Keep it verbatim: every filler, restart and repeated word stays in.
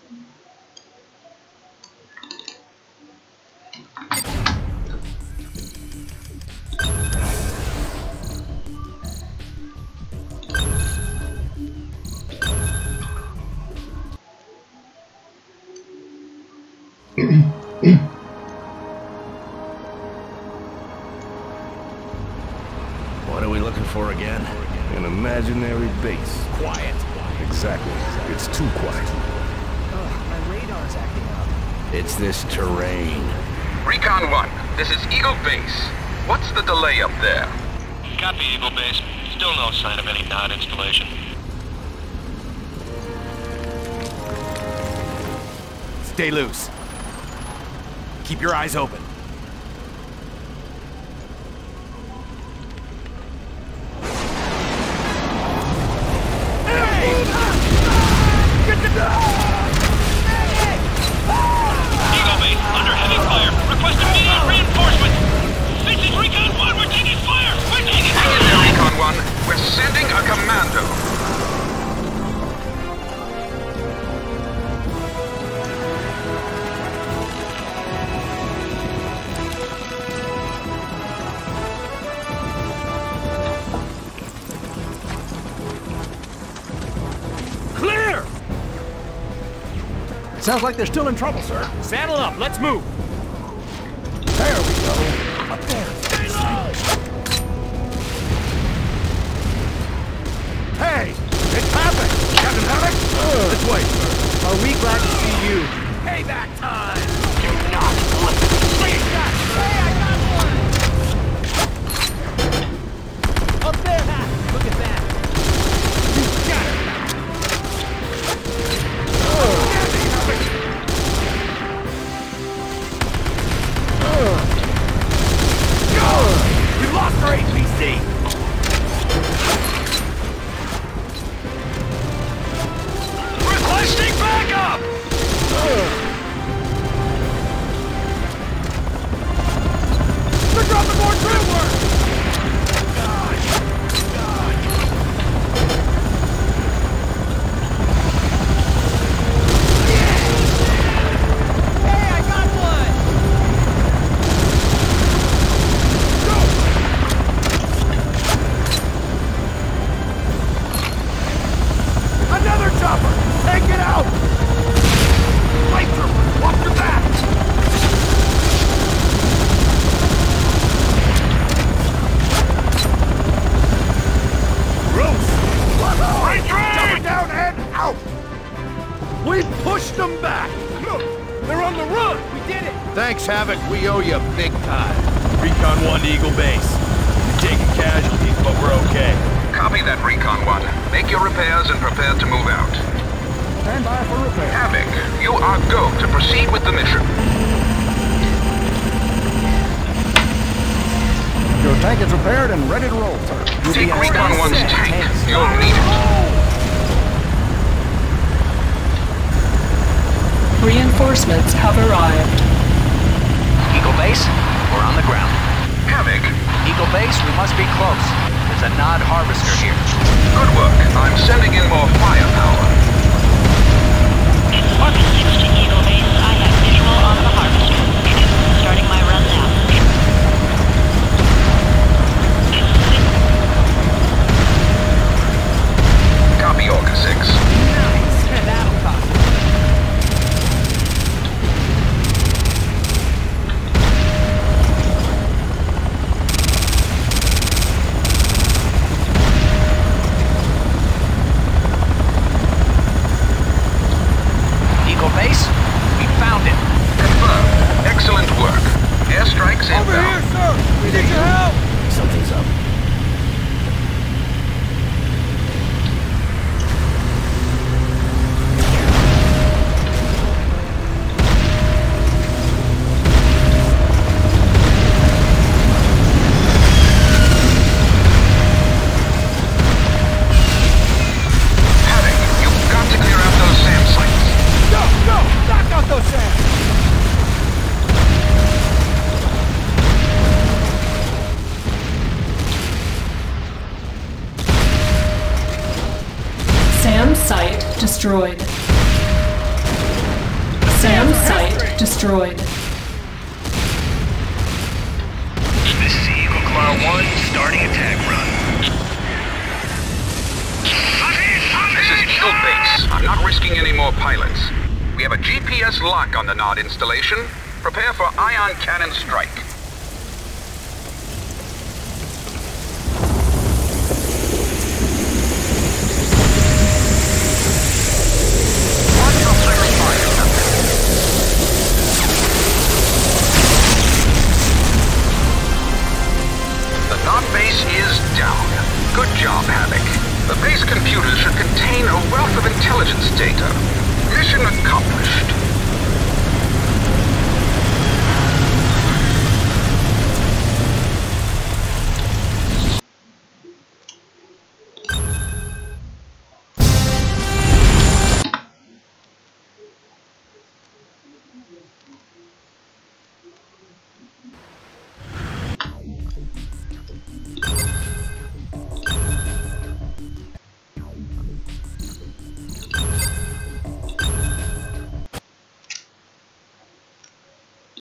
What are we looking for again? An imaginary base. Quiet. Exactly. It's too quiet. Oh, my radar's acting up. It's this terrain. Recon one, this is Eagle Base. What's the delay up there? Copy, Eagle Base. Still no sign of any nod installation. Stay loose. Keep your eyes open. Eagle Base, under heavy fire. Request immediate reinforcement. This is Recon one. We're taking fire. We're taking Hang in there, Recon one. We're sending a commando. Clear! Sounds like they're still in trouble, sir. Saddle up. Let's move. There we go. Up there. Stay low! Hey! It's Havoc! Captain Havoc? Uh, this way, sir. Are we glad to see you? Payback time! Do not listen. Please, Jack! Hey, I got one! Up there, Hap! Look at that! You got it! Oh. We lost our H P C! Requesting backup! They're dropping more trim work! Hey, I got one! Another chopper! Take it out! Light trooper, watch your back! Gross! Right chopper down and out! We pushed them back! Look, they're on the run! We did it! Thanks, Havoc. We owe you big time. Recon one to Eagle Base. We're taking casualties, but we're okay. Copy that, Recon one. Make your repairs and prepare to move out. Stand by for repair. Havoc, you are go to proceed with the mission. Your tank is repaired and ready to roll, sir. Take Recon one's tank. You'll need it. Reinforcements have arrived. Eagle Base, we're on the ground. Havoc, Eagle Base, we must be close. There's a Nod harvester here. good work. I'm sending in more firepower. Orbit six to Eagle Base. I have visual on the harvester. Starting my run now. Copy, Orca six. Nice. Yeah, that'll cost. Eagle Base, we found it. Confirmed. Excellent work. Airstrikes Over here, inbound. sir! We need your help! Something's up. Havoc, you've got to clear out those SAM sites. Go, go! Knock out those sands! SAM site destroyed. SAM site destroyed. This is Eagle Claw one, starting attack run. This is Eagle Base. I'm not risking any more pilots. We have a G P S lock on the Nod installation. Prepare for ion cannon strike. The Nod base is down. Good job, Havoc. The base computers should contain a wealth of intelligence data. Mission accomplished.